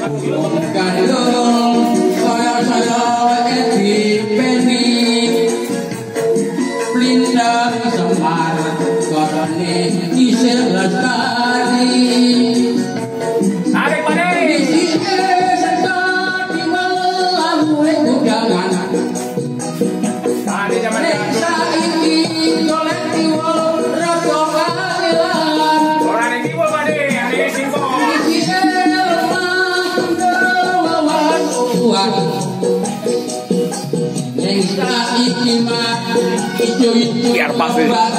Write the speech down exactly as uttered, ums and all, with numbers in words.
Kandung saya-saya Edi Penny Blindang Semar Kotone Isir Lestari Tarik mana? Isi serta di malam undangan Tarik zaman saiki golek kiwa rada kangelan orang ini kiwa pade, ada yang singkong. Biar pasti